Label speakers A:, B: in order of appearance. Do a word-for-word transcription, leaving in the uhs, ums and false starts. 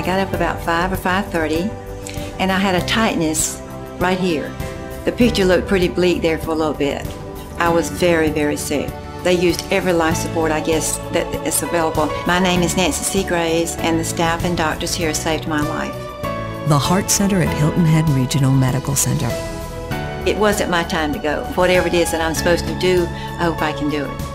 A: got up about five or five thirty, and I had a tightness right here. The picture looked pretty bleak there for a little bit. I was very, very sick. They used every life support, I guess, that is available. My name is Nancy C. Graves, and the staff and doctors here saved my life.
B: The Heart Center at Hilton Head Regional Medical Center.
A: It wasn't my time to go. Whatever it is that I'm supposed to do, I hope I can do it.